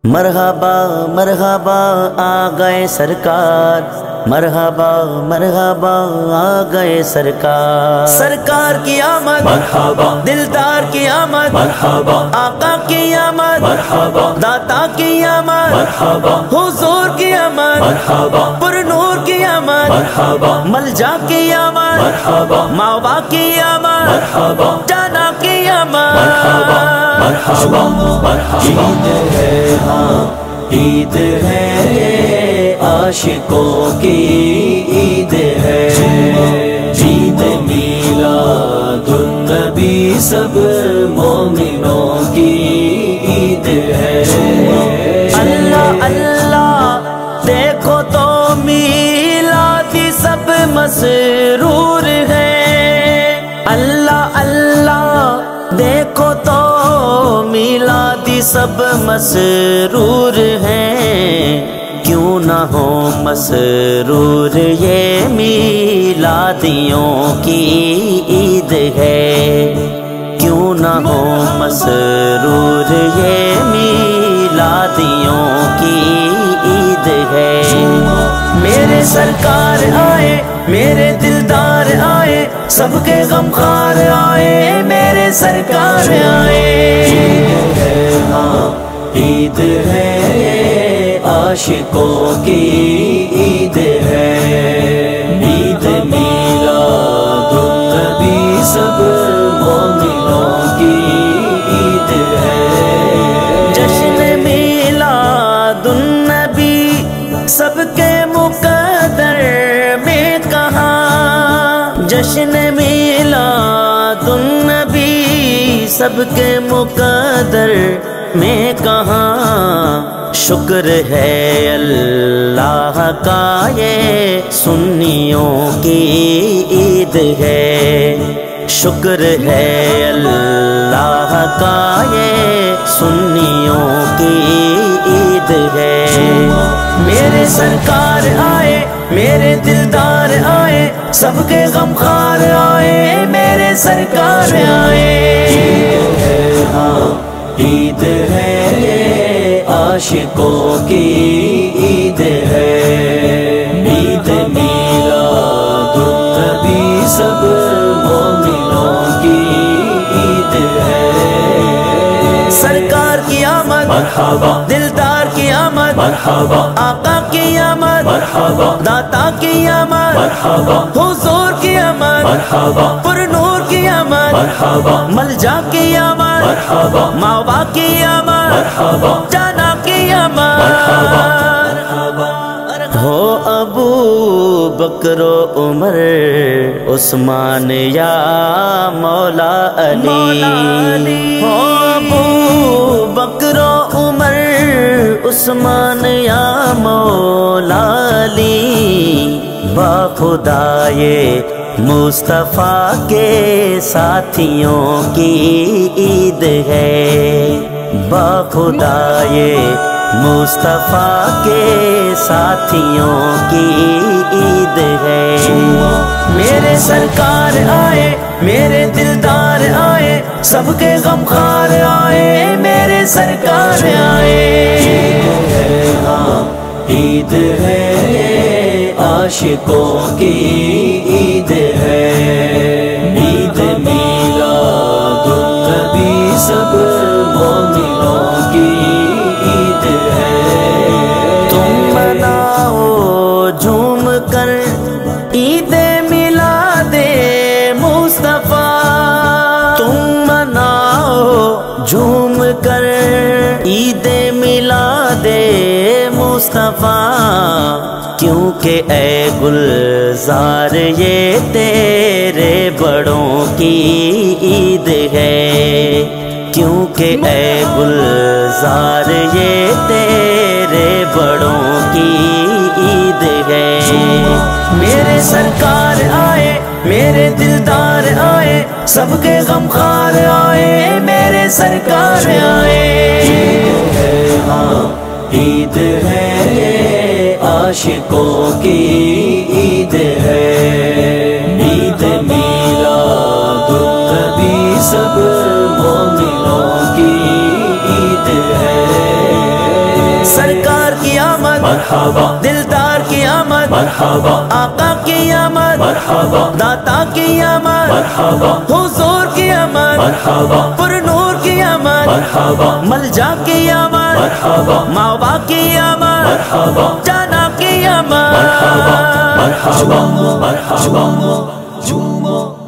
مرحبا مرحبا آ گئے سرکار، مرحبا مرحبا آ گئے سرکار، سرکار کی آمد مرحبا، دلدار کی آمد مرحبا، آقا کی آمد مرحبا، داتا کی آمد مرحبا، حضور کی آمد مرحبا، پر نور کی آمد مرحبا، ملجا کی آمد مرحبا، ماوا کی آمد مرحبا، جانا کی آمد مرحبا، مرحبا، مرحبا۔ عید ہے ہاں عید ہے عاشقوں کی عید ہے، عید میلاد النبی سب مومنوں کی عید ہے۔ اللہ اللہ دیکھو تو میلادی سب مسرور ہے، اللہ اللہ دیکھو تو میلادی سب مسرور ہیں، کیوں نہ ہو مسرور یہ میلادیوں کی عید ہے، کیوں نہ ہو مسرور یہ میلادیوں کی عید ہے۔ میرے سرکار آئے میرے دلدار آئے سب کے غمخوار آئے میرے سرکار آئے۔ عید ہے ہاں عید ہے عاشقوں کی عید ہے، عید میلاد النبی سب مومنوں کی عید ہے۔ جشن میلاد النبی سب کے مقدر میں کہاں، جشن میلاد النبی سب کے مقدر میں کہاں، شکر ہے اللہ کا یہ سنیوں کی عید ہے، شکر ہے اللہ کا یہ سنیوں کی عید ہے۔ میرے سرکار آئے میرے دلدار آئے سب کے غمخوار آئے میرے سرکار آئے۔ عید ہے ہاں عید ہے عاشقوں کی عید ہے، عید میلاد النبی سب مومنوں کی عید ہے۔ سرکار کی آمد مرحبا، دلدار کی آمد مرحبا، آقا کی آمد مرحبا، داتا کی آمد مرحبا، حضور کی آمد مرحبا، پر نور کی آمد مرحبا، ملجا کی آمد مرحبا، ماوا کی آمد مرحبا، جانا کی آمد۔ ہو ابو بکر و عمر عثمان یا مولا علی، ہو ابو بکر و عمر عثمان یا مولا علی، با خدائے مصطفیٰ کے ساتھیوں کی عید ہے، با خدائے مصطفیٰ کے ساتھیوں کی عید ہے۔ میرے سرکار آئے میرے دلدار آئے سب کے غمخوار آئے میرے سرکار آئے۔ عید ہے ہاں عید ہے عاشقوں کی عید ہے، عید میلاد النبی سب مومنوں کی عید ہے۔ تم مناؤ جھوم کر عید میلاد مصطفیٰ، تم مناؤ جھوم کر عید میلاد مصطفیٰ، کیونکہ اے گلزار یہ تیرے بڑوں کی عید ہے، کیونکہ اے گلزار یہ تیرے بڑوں کی عید ہے۔ میرے سرکار آئے میرے دلدار آئے سب کے غمخوار آئے میرے سرکار آئے۔ عید ہے ہاں عید ہے عاشقوں کی عید ہے، عید میلاد النبی سب مومنوں کی عید ہے۔ مرحبا دلدار کی آمد مرحبا آقا کی آمد مرحبا داتا کی آمد مرحبا حضور کی آمد مرحبا پر نور کی آمد مرحبا ملجا کی آمد مرحبا ماوا کی آمد مرحبا جانا کی آمد مرحبا مرحبا مرحبا